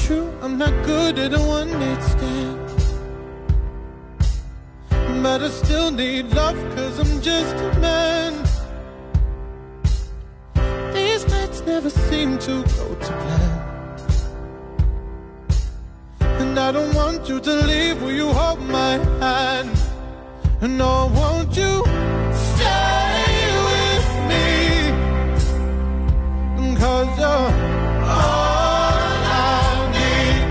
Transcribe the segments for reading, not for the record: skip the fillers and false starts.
true, I'm not good at a one-night stand. But I still need love, cause I'm just a man. These nights never seem to go to plan. And I don't want you to leave, will you hold my hand? And no, won't you stay with me? Cause you're all I need.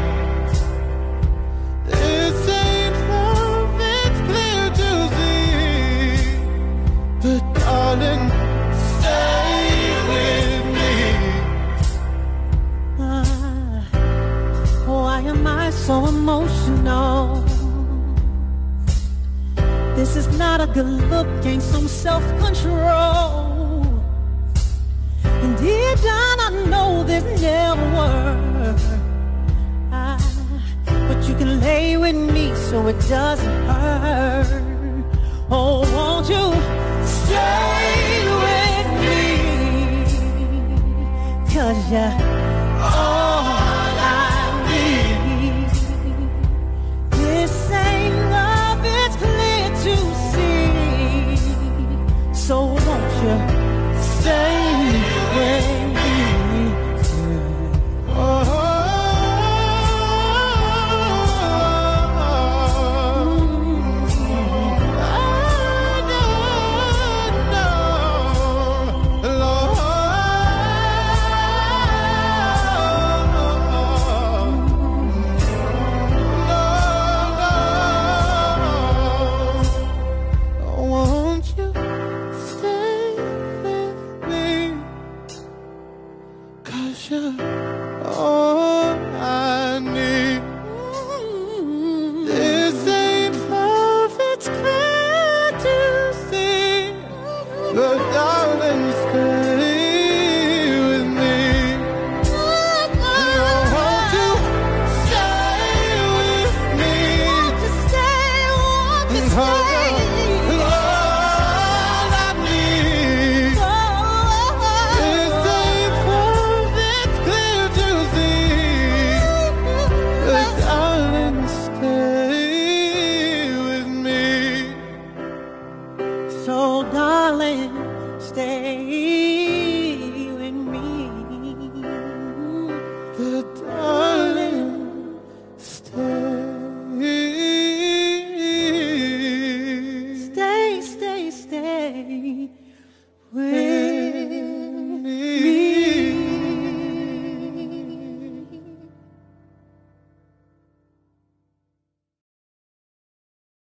This ain't love, it's clear to see. But darling, stay with me. Why am I so emotional? This is not a good look, gain some self-control. And deep down I know this never works. But you can lay with me so it doesn't hurt. Oh, won't you stay with me? Cause you're all I need. This ain't love, it's clear to see. So won't you stay with me? Oh, all I need. This ain't love, it's clear to see. But darling, stay with me. Won't you stay with me? Won't you stay? Won't you stay? So darling, stay